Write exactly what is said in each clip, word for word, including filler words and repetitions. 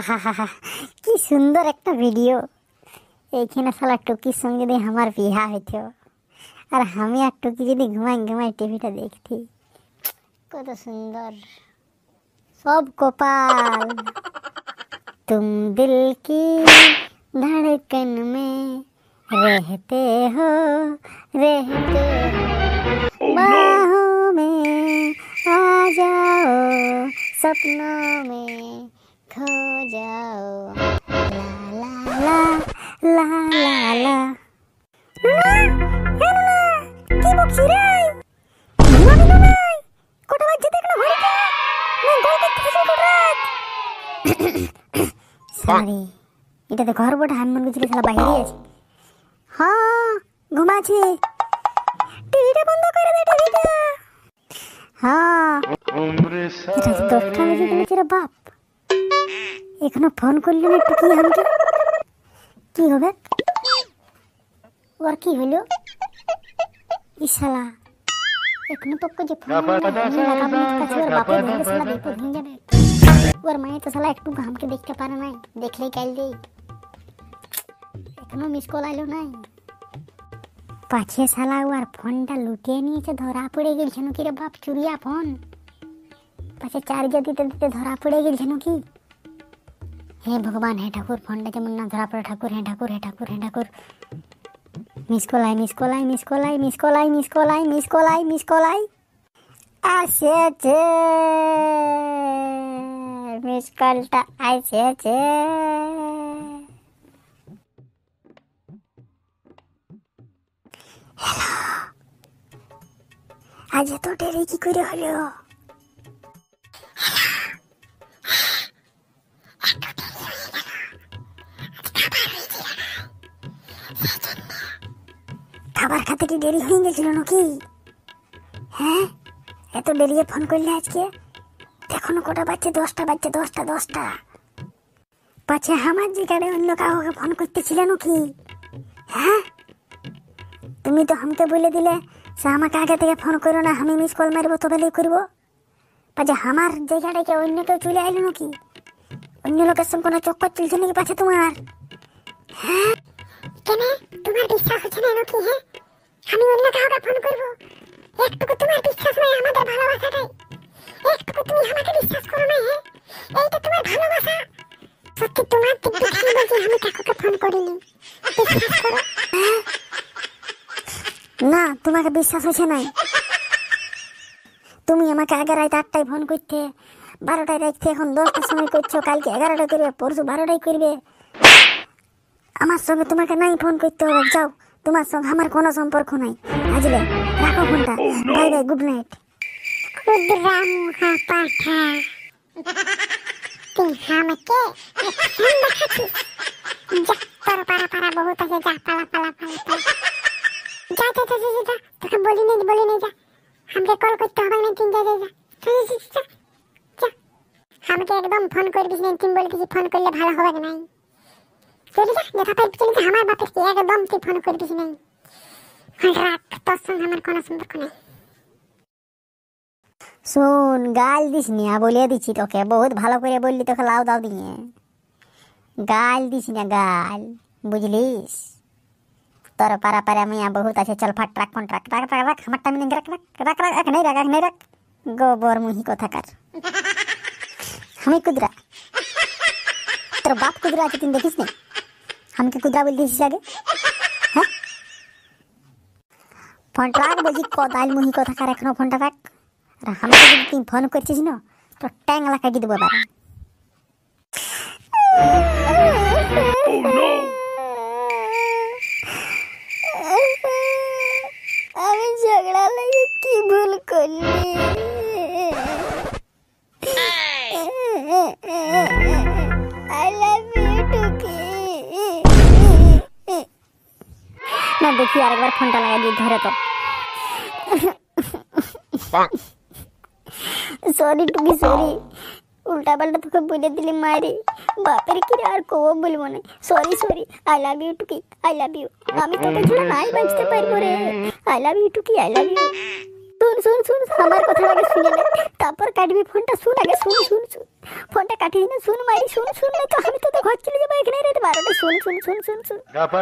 আহা কি সুন্দর একটা ভিডিও। এইখানে শালা টুকির সঙ্গে যদি আমার বিয়া হইতো আর আমি আর টুকি যদি ঘুমাই ঘুমাই টিভিটা দেখতি, কত সুন্দর। সব কপাল। तुम दिल की धड़कन में रहते हो रहते हो बाहों में आ जाओ सपनों में खो जाओ ला ला ला ला ला। কি বকছিস রে? ঘুমাবি না নাই? কটা বাজে দেখলো ঘড়িতে? না গল্প কিছু কর রাত। সরি, এটা তো ঘর বড় হানমন গুজরে শালা বাইরে আছে। হ্যাঁ ঘুমাচ্ছে। টিভিটা বন্ধ করে দে টিভিটা। হ্যাঁ এটা তো দশটা বেজে গেছে রে বাপ। এখনো ফোন করলি না একটু, কি আমাকে কি হবে? ওর কি হলো? ইশালা এখনো তো যে ফোন ওর মায়ে তো শালা একটু আমাকে দেখতে পারে নাই, দেখলেই কাল দেই। এখনো মিস কল আইলো নাই। পাছে শালা ওর ফোনটা লুটিয়ে নিয়েছে, ধরা পড়ে গেছে নাকি রে বাপ, চুরিয়া ফোন। পাছে চার্জার দিতে দিতে ধরা পড়ে গেছে নাকি। হে ভগবান, হে ঠাকুর, ফোনটা যেমন না ধরা পড়ে ঠাকুর, হে ঠাকুর, হে ঠাকুর, হে ঠাকুর। মিস কলাই মিস কলাই মিস কলাই মিস কলাই মিস কলাই মিস কলাই মিস কলাই আসেছে, মিস কলটা আসেছে। হ্যালো, আজ এত দেরি কি করে হলো? খাবার খাতে কি দেরি হয়ে গেছিল নাকি? হ্যাঁ এত দেরি ফোন করলে আজকে? এখনো কটা বাজছে? দশটা বাজছে, দশটা দশটা। পাছে আমার জিগারে অন্য কাউকে ফোন করতেছিলে নাকি? হ্যাঁ তুমি তো আমাকে বলে দিলে সে আমাকে আগে থেকে ফোন করো না, আমি মিস কল মারবো তবেই করবো। পাছে আমার জায়গাটাকে অন্য কেউ চলে আইলো নাকি? অন্য লোকের সঙ্গে কোনো চক্কর চলছে নাকি পাছে তোমার? হ্যাঁ কেন তোমার বিশ্বাস হচ্ছে না নাকি? হ্যাঁ আমি অন্য কাউকে ফোন করবো? একটুকু তোমার বিশ্বাস নাই আমাদের ভালোবাসাটাই? একটুকু তুমি আমাকে বিশ্বাস করো না? হ্যাঁ এইটা তোমার ভালোবাসা? সত্যি তোমার দিব্যি খালি বলছি আমি কাকুকে ফোন করিনি, বিশ্বাস করো। না তোমাকে বিশ্বাস হচ্ছে নাই। তুমি আমাকে আগে রাত আটটায় ফোন করতে, বারোটায় রাখতে, এখন দশটার সময় করছো, কালকে এগারোটায় করবে, পরশু বারোটায় করবে। আমার সঙ্গে তোমাকে নাই ফোন করতে হবে, যাও, তোমার সঙ্গে আমার কোনো সম্পর্ক নাই। বুঝলে, রাখো ফোনটা, বাই বাই, গুড নাইট। ক্ষুদ্রা মুখা পাঠা, তুই আমাকে ফোন দেখাচ্ছিস? যা, তোর পারা পারা বহুত আছে, যা পালা পালা পালা পালা। যা যা যা যা যা, তোকে বলি নেই বলি নেই, যা, আমাকে কল করতে হবে না, তুই যা যা যা যা যা। আমাকে একদম ফোন করবিস না, তুই বলে দিছি ফোন করলে ভালো হবে না। চলে যা, যেটা পারবি চলে যা, আমার বাপের একদম তুই ফোন করবিস নাই। রাখ, তোর সঙ্গে আমার কোনো সম্পর্ক নেই। শোন, গাল দিস না, বলে দিচ্ছি তোকে, বহুত ভালো করে বললি, তোকে লাউ দাও দিয়ে। গাল দিস না, গাল, বুঝলিস? তোর পারা পারা মিয়া বহুত আছে, চল ফাট, রাখ ফোন, রাখ রাখ রাখ রাখ, আমার টাইম নেই, রাখ রাখ রাখ রাখ রাখ, নেই রাখ, রাখ নেই রাখ, গোবর মুহি কোথাকার। আমি কুদরা, তোর বাপ কুদরা আছে, তুই দেখিস নি? আমাকে কুদরা বলে দিয়েছিস আগে? হ্যাঁ ফোনটা রাখ বলছি, কদাল মুহি কোথাকার, এখনো ফোনটা রাখ। আর আমাকে যদি তুই ফোন করছিস না, তো ট্যাংলা কাটি দেবো এবার। আমি ঝগড়া লাগে কি ভুল করলি? আই লাভ ইউ টুকি। না দেখি আরেকবার ফোনটা লাগা দিয়ে ধরে তো। সরি টুকি, সরি, উল্টা পাল্টা তোকে বলে দিলি মারি, বাপের কি আর কব বলবো না। Sorry sorry, I love you Tuki, I love you. আমি তোকে ছাড়া নাই বাঁচতে পারবো রে। I love you Tuki, I love you. শুন শুন শুন আমার কথা আগে শুনে নে, তারপর কাটবি ফোনটা। শুন আগে, শুন শুন শুন ফোনটা কাটিয়ে না, শুন মারি, শুন শুন না তো আমি তো ঘর চলে যাবো এখানে রাত বারোটা। শুন শুন শুন শুন শুন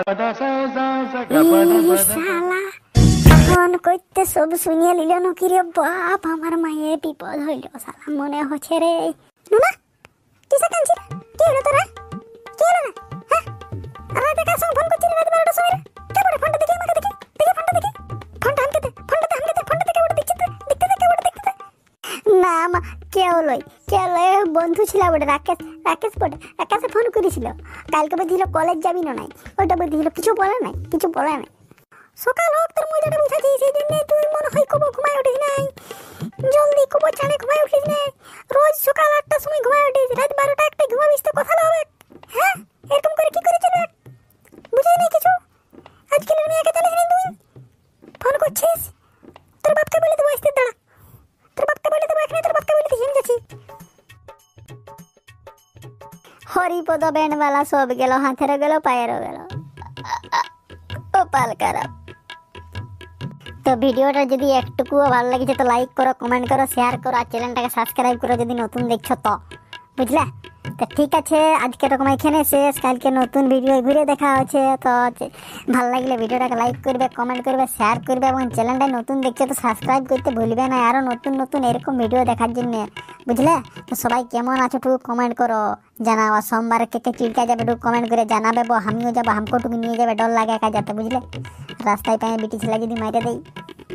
এই শালা ফোন করতে সব শুনিয়ে নিল নাকি রে বাপ, আমার মায়ের বিপদ হইল শালা মনে হচ্ছে রে। নুনা কিসে কাঁদছিস? কি হলো তোরা? কি হলো না? হ্যাঁ রাতে কার সঙ্গে ফোন করছিস রাত বারোটার সময়? কে বড় ফোনটা দেখি আমাকে দেখি, দেখি ফোনটা দেখি, ফোনটা আমাকে দে, ফোনটা আমাকে দে, ফোনটা দেখে বড় দেখছিস তো, দেখতে দেখে বড় দেখতে দে। না মা কেউ লই, কেউ লই বন্ধু ছিল বড় রাকেশ, রাকেশ বড় রাকেশে ফোন করেছিল কালকে বলছিল কলেজ যাবি না নাই, ওইটা বলছিল কিছু বলে নাই, কিছু বলে নাই। সকাল হোক তোর মজাটা বুঝাচ্ছি, সেই জন্য তুই মনে হয় কবো ঘুমায় উঠিস নাই, জলদি কবো চানে ঘুমায় উঠিস নাই। রোজ সকাল আটটার সময় ঘুমায় উঠিস, রাত বারোটা একটা ঘুমাবিস তো কথা হবে। হ্যাঁ এরকম করে কি করে চলবে? বুঝিস নাই কিছু? আজকালের মেয়েকে জানিস না তুই? ফোন করছিস তোর বাপকে বলে দেবো, আসতে দাঁড়া, তোর বাপকে বলে দেবো এখানে, তোর বাপকে বলে দিই আমি যাচ্ছি। হরিপদ ব্যান্ডওয়ালা সব গেল, হাতেরও গেল পায়েরও গেল, কপাল খারাপ। তো ভিডিওটা যদি একটুকুও ভালো লাগছে তো লাইক করো, কমেন্ট করো, শেয়ার করো আর চ্যানেলটাকে সাবস্ক্রাইব করো যদি নতুন দেখছো তো, বুঝলে? তো ঠিক আছে আজকে এরকম এখানে শেষ, কালকে নতুন ভিডিও ঘুরে দেখা হচ্ছে। তো ভালো লাগলে ভিডিওটাকে লাইক করবে, কমেন্ট করবে, শেয়ার করবে এবং চ্যানেলটা নতুন দেখছো তো সাবস্ক্রাইব করতে ভুলবে না আরও নতুন নতুন এরকম ভিডিও দেখার জন্য, বুঝলে? তো সবাই কেমন আছো টুকু কমেন্ট করো, জানাও। আর সোমবার কে কে চিড়কা যাবে টুকু কমেন্ট করে জানাবে, আমিও যাবো, হামকো টুকু নিয়ে যাবে, ডর লাগে একা যেতে, বুঝলে? রাস্তায় পায়ে বিটি ছেলে যদি মাইরে দেয়।